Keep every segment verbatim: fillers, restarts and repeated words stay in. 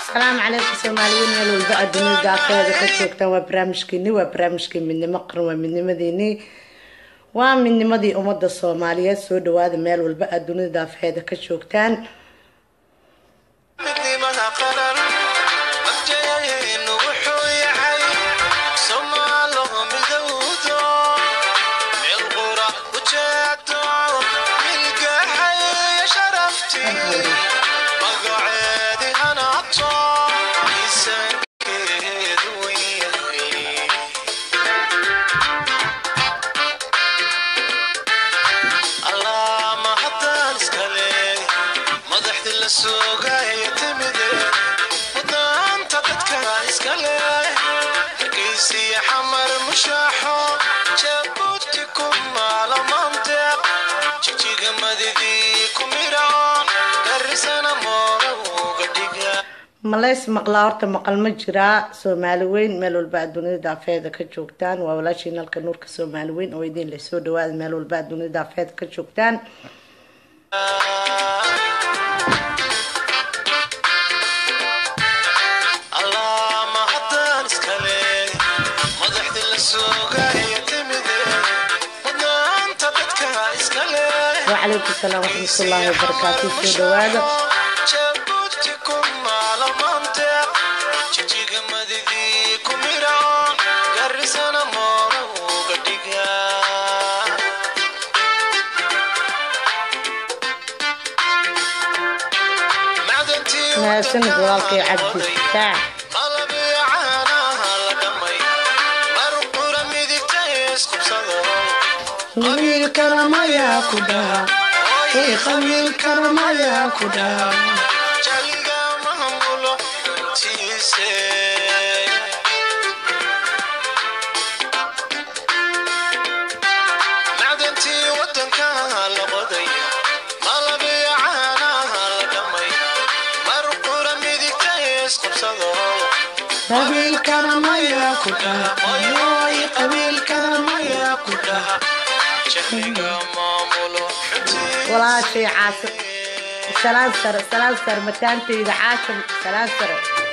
السلام عليكم سوماليين يا لول بعد من دافعه كجوجتان waa barnaamijkeeni waa barnaamijkii midnimo qaran waa midnimadeeni waa midnimadii umada Soomaaliyeed soo dhawaada meel walba adduunada daafeeda ka joogtaan midnimada qaran ملايس مقلارت مقل مجرى سومالوين مالو البعد دوني دافيدا كجوجتان وولاشي نالك نور كسومالوين ويدين لسو دواد مالو البعد دوني دافيدا كجوجتان وعليكم السلام ورحمة الله وبركاته سو دواد ما سند والكي عبد الفتاح خميل كرم يا كدا اي خميل كرم يا كدا جلقا مهمولو تيسي معدنتي ودنكا لغضي قلبي عاناها لدمي مرقورة ميدي تيس قبصدو قبيل كرم يا كدا اي قبيل كرم يا كدا والله شيء عاصم سلام سر سلام سر مكانتي إذا عاصم سلام سر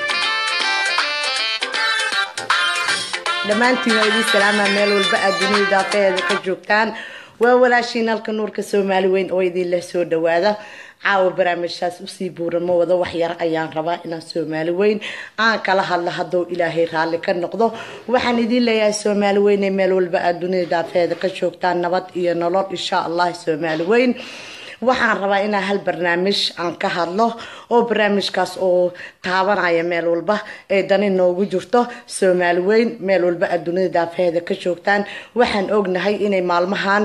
لما أنتي هاي سلامة ميل والبقى الدنيا دافئة كجوكتان وولا شيء نالك نور كسومالي وين أويدي الله سود وهذا عاو برامجاس وسيبور الموضة وحيار أيان ربا إنا سومالي وين آن كلا هلا هدو إلهي رالي كنقضو وحن دي ليا سومالي وين ميل والبقى الدنيا دافئة كجوكتان نبات إيا نولور إن شاء الله سومالي وين waxaan rabaa inaan hal barnaamij aan ka hadlo oo barnaamijkaas oo taabanaya meel walba ee dani noogu jirto Soomaaliweyn meel walba adduunada daafeeda ka joogtaan waxaan ognahay inay maalmahan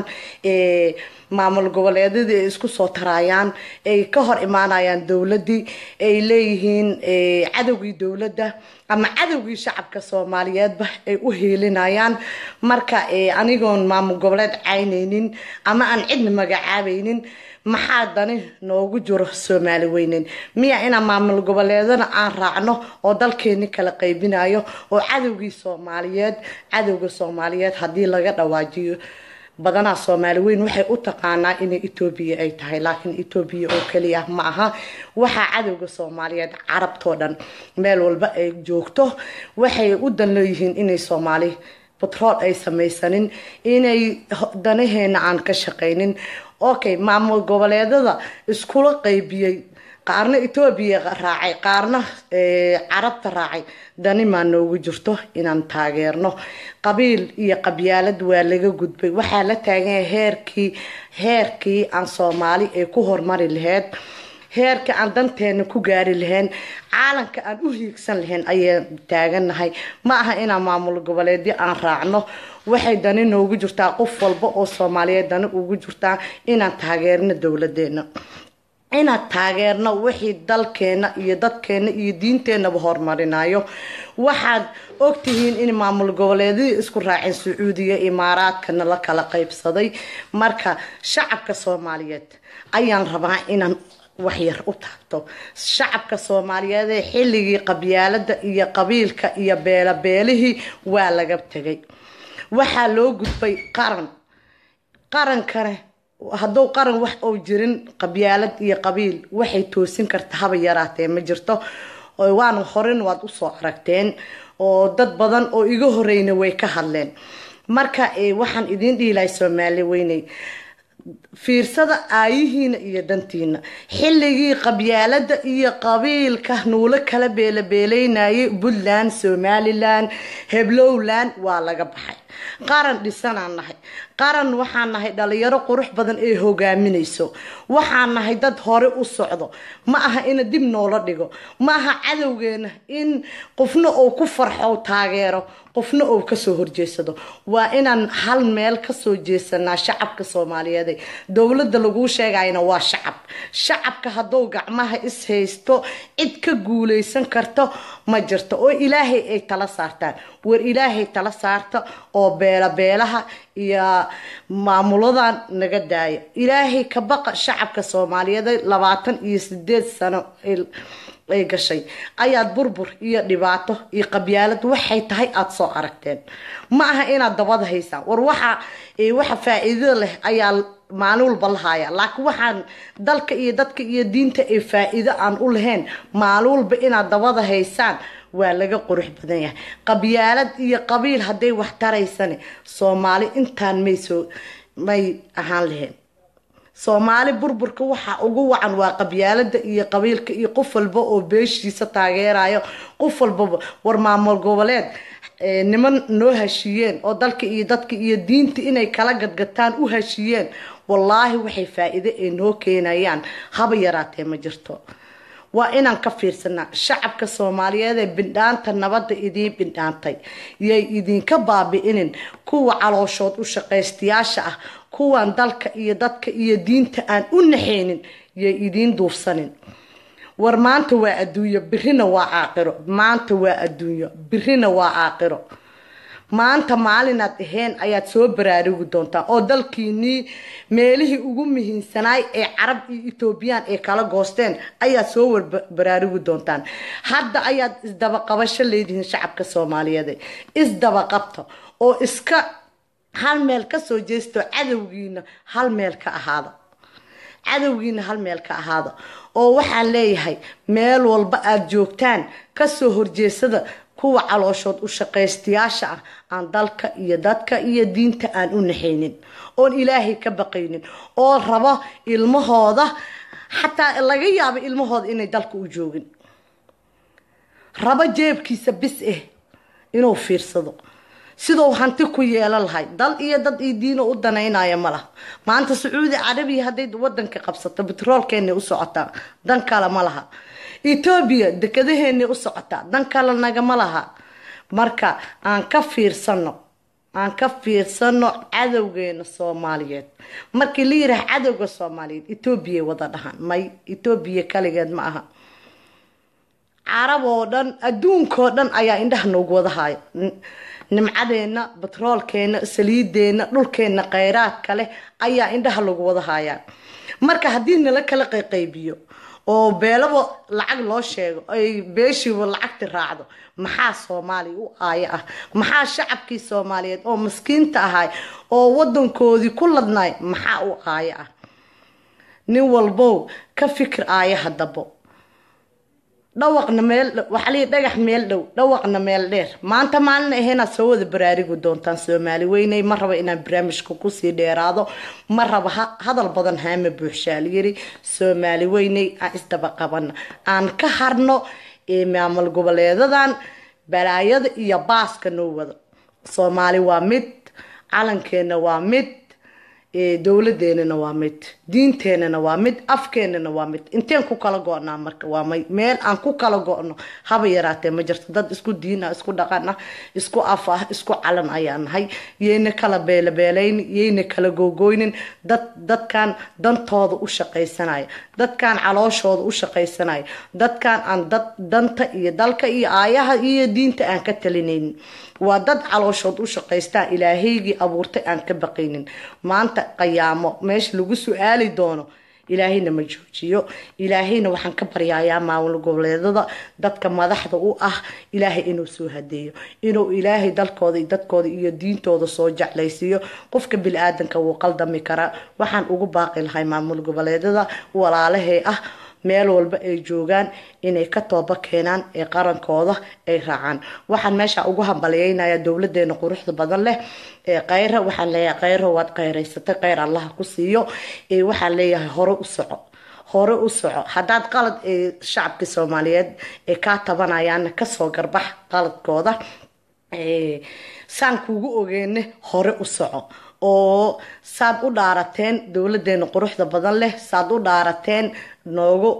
ee maamul goboleedyada isku soo tarayaan ay ka hor imaanayaan dawladii ay leeyihiin ee cadawgii dawladda ama cadawgii shacabka Soomaaliyeedba ay u heelinayaan marka ee anigoon maamul goboleed caynaynin ama aan cid magacaabaynin maxaa dani noogu jiro Soomaaliweyn miya ina maamul goboleedana aan raacno oo dalkeena kala qaybinayo oo cadawgii Soomaaliyeed cadawga Soomaaliyeed hadii laga dhawaajiyo badana Soomaaliweyn waxay u taqaanaa in Itoobiya ay tahay laakiin Itoobiya oo kaliya ma aha waxa cadawga Soomaaliyeed carabtoo dhan meel walba ay joogto waxay u dan leeyihiin inay Soomaali بترول أي سميسانين إني دنيهن عن كشقينين أوكي معمول قبل هذا إسكول قيبي قارن إثيوبيا راعي قارن إيه عرب راعي دني ما نوجرته إن أن تاجرنا قبيل يا قبيلة دوالجة جود بي وحالة تاجر هيركي هيركي عن صومالي كهر مر الهاد heerka aan danteena ku gaari lahayn caalanka aan u hiigsan lahayn ayay taaganahay ma aha in maamul goboleedyo aan raacno waxay dani noogu jirtaa qof walba oo Soomaaliyeed dani ugu jirtaa inaan taageerno dawladeena inaan taageerno wixii dalkeena iyo dadkeena iyo diinteena horumarinayo waxaad ogtihiin in maamul goboleedyada isku raacin Sacuudiga Imaaraadkana la kala qaybsaday marka shacabka Soomaaliyeed ayaan rabaa inaan waxyar u taabto shacabka Soomaaliyeed ee xilligii qabyaalada iyo qabiilka iyo beela beelihii waa laga tagay waxa loo gudbay qaran qaran kale hadduu qaran wax oo jirin qabyaalad iyo qabiil waxay toosin kartaa haba yaraatee ma jirto oo waan horin waad u soo aragteen oo dad badan oo iga horeyna way ka hadleen marka ee waxaan idin dhiilay Soomaali weynay fiirsada aayihiina iyo dantiina xilligii qabyaalada iyo qabiilka nuula kala beelabeelaynayay Puntland Somaliland Heblowland waa laga baxay qaran dhisanaan nahay qaran waxaan nahay dhalinyaro qurux badan ee hogaaminayso waxaan nahay dad hore u socdo ma aha in dib noola dhigo ma aha cadawgeena in qofna uu ku farxo taageero qofna uu ka soo horjeesado waa inaan hal meel ka soo jeesanaa shacabka Soomaaliyeed dawladda lagu sheegayna waa shacab shacabka hadoo gacmaha is haysto cid ka guuleysan karto ma jirto oo Ilaahay ay tala saartaan war Ilaahay tala saarto oo beela beelaha iyo maamuladan naga daaya Ilaahay ka baqa shacabka Soomaaliyeed labaatan iyo sideed sano ay gashay ayaad burbur iyo dhibaato iyo qabyaalad waxay tahay aad soo aragteen ma aha inaad dabada haysaan war waxa ee waxa faa'iido leh ayaa maalin walba lahaaya laakiin waxaan dalka iyo dadka iyo diinta ay faa'iido aan u lahayn maalin walba inaad dabada haysaan waa laga qurux badan yahay qabyaalad iyo qabiil haday wax taraysan Soomaali intaan may soo may ahaan lahayn Soomaali burburka waxa ugu wacan waa qabyaalada iyo qabiilka iyo qof walba oo beeshiisa taageerayo qof walba war maamul goboleed ee niman noo hashiyeen oo dalka iyo dadka iyo diinta inay kala gadgataan u hashiyeen wallahi waxay faa'iido ee noo keenayaan haba yaraatee ma jirto waa inaan ka fiirsanaa shacabka Soomaaliyeed ee bindhaanta nabadda idin bindhaantay yay idin ka baabi'inin kuwa calooshood u shaqaystayaasha ah kuwan dalka iyo dadka iyo diinta aan u naxeenin yay idin duufsanin war maanta waa adduunyo birina waa aakhiro maanta waa adduunyo birina waa aakhiro maanta maalinaad aheen ayaad soo baraarugi doontaa oo dalkiini meelihii ugu muhiimsanaay ee Carab iyo Ethiopian ee kala goosteen ayaa soo war baraarugi doontaan hadda ayaad isdaba qabasho leedihiin shacabka Soomaaliyeed isdaba qabto oo iska hal meel ka soo jeesto cadawgiina hal meel ka ahaado cadawgiina hal meel ka ahaado oo waxaan leeyahay meel walba aad joogtaan ka soo horjeesada kuwa calooshood u shaqaystayaasha ah aan dalka iyo dadka iyo diinta aan u naxeenin oo Ilaahay ka baqaynin oo rabo ilmahooda xataa laga yaabo ilmahooda inay dalka u joogin rabo jeebkiisa bis eh inuu fiirsado sidoo hanti ku yeelan lahay dal iyo dad iyo diin u danaynaya malaha maanta Sacuudi Carabiya haday wadanka qabsato petrolkeena u socota dan kala malaha Ethiopia dekadaheena u socota dan kala naga malaha marka aan ka fiirsano aan ka fiirsano cadawgeena Soomaaliyeed markii la yiraahdo cadawga Soomaaliyeed Ethiopia wada dhahan may Ethiopia kaligeed ma aha Arab oo dhan adduunka oo dhan ayaa indhaha noogu wada haay nimcadeena petrolkeena saliideena dhulkeena kheyraad kale ayaa indhaha lagu wada haaya marka hadii nala kala qaybiyo oo beelabo lacag loo sheego ay beeshiiba lacagti raacdo maxaa Soomaali u aaya ah maxaa shacabkii Soomaaliyeed oo miskiinta ahay oo wadankoodii ku ladnaay maxaa u aaya ah nin walbo ka fikir aayaha dabo dhawaqna meel waxa la dhagax meel dhow dhawaqna meel dheer maanta maalin aheena soo wada baraarigu doontaan Soomaali weynay ma raba inaan barnaamijka ku sii dheeraado ma raba hadal badan haama buuxshaal yiri Soomaali weynay aan isdaba qaban aan ka harno ee maamul goboleedadan balaayada iyo baaska noo wada Soomaali waa mid calankeena waa mid ee dawladeena waa mid diinteena waa mid afkeena waa mid inteen ku kala go'naa marka waa meel aan ku kala go'no haba yaraatee ma jirto dad isku diina isku dhaqana isku af ah isku calan ayaan nahay yeena kala beelabeelayn yeena kala googooynin dad dadkan dantooda u shaqaysanaya dadkan calooshooda u shaqaysanaya dadkan aan dad danta iyo dalka iyo aayaha iyo diinta aan ka talinayn waa dad calooshood u shaqaystaa Ilaahaygi abuurtay aan ka baqaynin maanta qiyaamo meesh lagu su'aali doono ilaahayna ma joojiyo ilaahayna waxaan ka baryayaa maamul goboleedada dadka madaxda u ah ilaahay inuu soo hadeeyo inuu ilaahay dalkooda iyo dadkooda iyo diintooda soo jeclaysiyo qofka bil aadanka uu qaldami kara waxaan ugu baaqi lahay maamul goboleedada walaalahay ah meel walba ay joogaan inay ka tooba keenaan ee qarankooda ay raacaan. waxaan meesha ugu hambalyeynaya dowladeena quruxda badan leh ee Khayra. waxaan leeyahay Khayra waad khayraysatay, khayr Allah ku siiyo. ee waxaan leeyahay hore u soco hore u soco. haddaad qalad ee shacabka Soomaaliyeed ee ka tabanayaan ka soo garbax qaladkooda. ee saan kuugu ogeene hore u soco oo saad u dhaarateen dowladeena quruxda badan leh, saad u dhaarateen noogu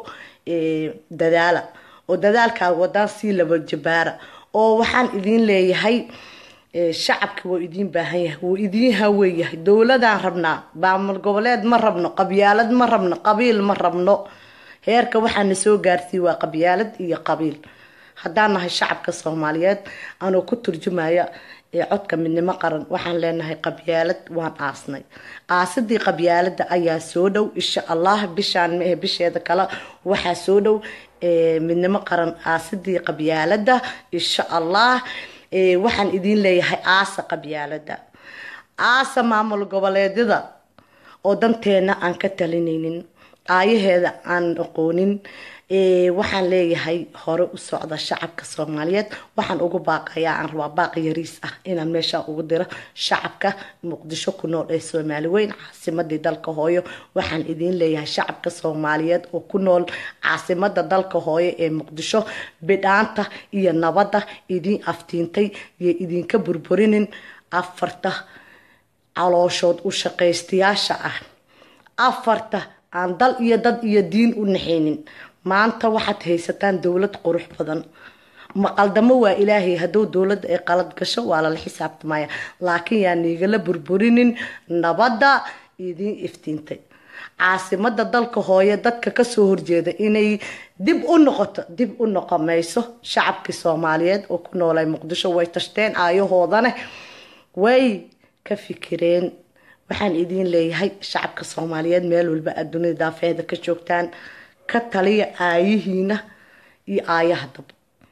dadaala oo dadaalkaaga wadaan sii laba jabaara. oo waxaan idin leeyahay shacabka wuu idin baahan yahay, wuu idin haweeyahay. dowladaan rabnaa, maamul goboleed ma rabno, qabyaalad ma rabno, qabiil ma rabno. heerka waxaana soo gaarsiiyay waa qabyaalad iyo qabiil. haddaan nahay shacabka Soomaaliyeed anoo ku turjumaya ee codka midnimo qaran, waxaan leenahay qabyaalad waan aasnay. aasadii qabyaalada ayaa soo dhow insha Allah. bishaan ma bisheeda kala waxaa soo dhow ee midnimo qaran aasadii qabyaalada insha Allah. ee waxaan idin leeyahay aasa qabyaalada, aasa maamul goboleedyada oo danteena aan ka talinaynin, aayaheeda aan aqoonin. ee waxaan leeyahay hore u socda shacabka Soomaaliyeed. waxaan ugu baaqayaa aan rabaa baaq yariis ah inaan meesha ugu diro shacabka Muqdisho ku nool ee Soomaali weyn, caasimadii dalka hooyo. waxaan idin leeyahay shacabka Soomaaliyeed oo ku nool caasimada dalka hooyo ee Muqdisho, bidhaanta iyo nabadda idin aftiintay iyo idinka burburinin afarta calooshood u shaqaystayaasha ah, afarta aan dal iyo dad iyo diin u naxaynin. maanta waxaad haysataan dowlad qurux badan. maqaldamo waa ilaahay, hadduu dowladda ay qalad gasho waa lala xisaabtamaya, laakiin yaa niigala burburinin nabadda idin iftiintay. caasimada dalka hooyo dadka kasoo horjeeda inay dib u noqoto, dib u noqomayso. shacabkii Soomaaliyeed oo ku noolay Muqdisho way tashteen, aayahoodana way ka fikireen. waxaan idin leeyahay shacabka Soomaaliyeed meel walba adduunyada daafeeda ka joogtaan, ka taliya aayihiina iyo aayaha dab.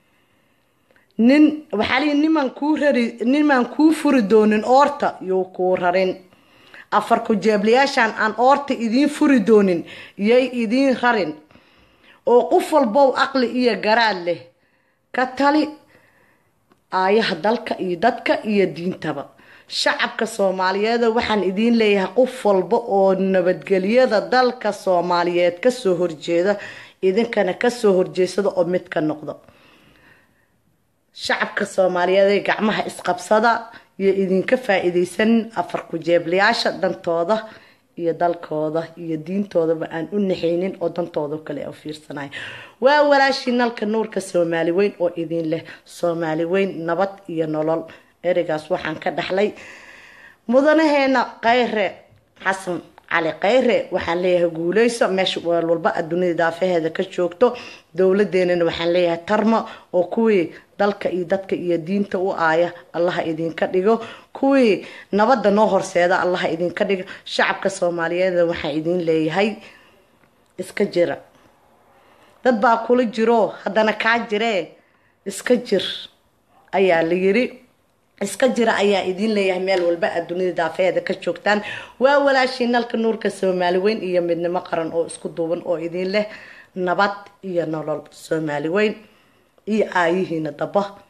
nin waxaa lii niman kuu rari niman kuu furi doonin oorta yuu kuu rarin. afar ku jeeblayaashaan aan oorta idiin furi doonin yay idiin rarin. oo qof walbow aqli iyo garaad leh ka tali aayaha dalka iyo dadka iyo diintaba. shacabka Soomaaliyeed waxaan idin leeyahay qof walba oo nabadgelyada dalka Soomaaliyeed ka soo horjeeda idinkana ka soo horjeesada oo mid ka noqdo. shacabka Soomaaliyeed gacmaha isqabsada iyo idinka faa'iideysan afar ku jeeblayaasha dantooda iyo dalkooda iyo diintoodaba aan u naxaynin oo dantooda kale u fiirsanay. waa walaashii nalka nuurka Soomaali weyn oo idin leh Soomaali weyn nabad iyo nolol. ereygaas waxaan ka dhaxlay mudanaheena Khayre Xasan Cali Khayre. waxaan leeyahay guuleyso meesha walba adduunyada daafeeda ka joogto. dowladeena waxaan leeyahay tarmo oo kuwii dalka iyo dadka iyo diinta u aaya Allah idinka dhigo, kuwii nabadda noo horseeda Allah idinka dhigo. shacabka Soomaaliyeed waxaan idin leeyahay iska jira. dad baa kula jiro haddana ka jiree iska jir ayaa la yiri. iska jira ayaa idin leeyahay meel walba adduunyada daafeeda ka joogtaan. waa walaashii nalka nuurka Soomaali weyn iyo midnimo qaran oo isku duuban oo idin leh nabad iyo nolol. Soomaali weyn iyo aayihiina daba.